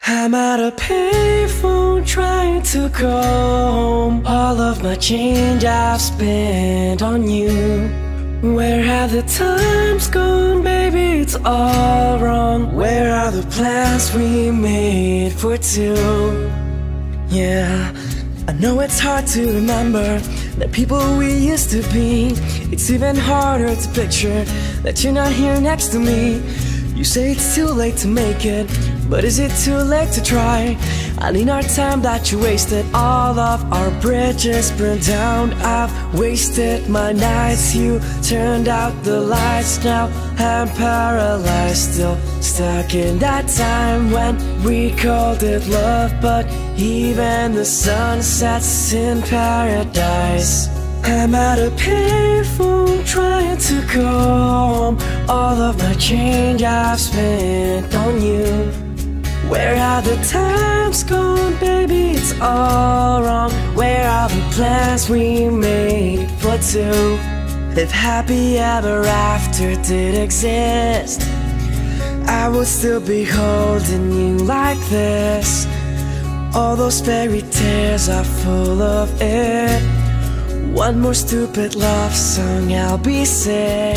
I'm at a payphone trying to call home. All of my change I've spent on you. Where have the times gone, baby? It's all wrong. Where are the plans we made for two? Yeah, I know it's hard to remember the people we used to be. It's even harder to picture that you're not here next to me. You say it's too late to make it, but is it too late to try? I need our time that you wasted. All of our bridges burned down. I've wasted my nights. You turned out the lights. Now I'm paralyzed, still stuck in that time when we called it love. But even the sun sets in paradise. I'm at a payphone trying to call home. All of my change I've spent on you. Where are the times gone, baby? It's all wrong. Where are the plans we made for two? If happy ever after did exist, I would still be holding you like this. All those fairy tales are full of it. One more stupid love song, I'll be sick.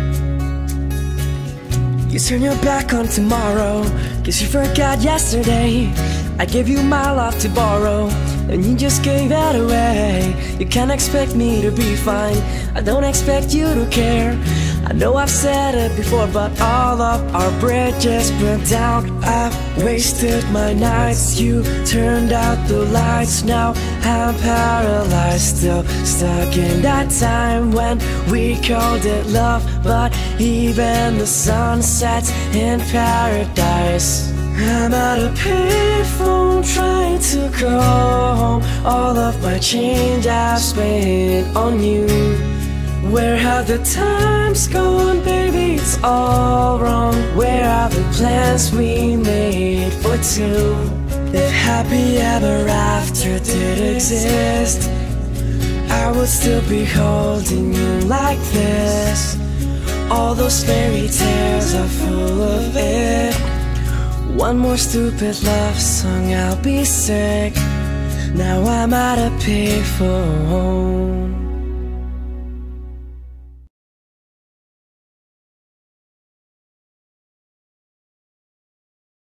You turn your back on tomorrow, guess you forgot yesterday. I gave you my love to borrow, and you just gave it away. You can't expect me to be fine, I don't expect you to care. I know I've said it before, but all of our bridges burned down. I've wasted my nights. You turned out the lights. Now I'm paralyzed, still stuck in that time when we called it love. But even the sun sets in paradise. I'm at a payphone trying to call home. All of my change I've spent on you. Where have the times gone, baby? It's all wrong. Where are the plans we made for two? If happy ever after did exist, I would still be holding you like this. All those fairy tales are full of it. One more stupid love song, I'll be sick. Now I'm at a payphone.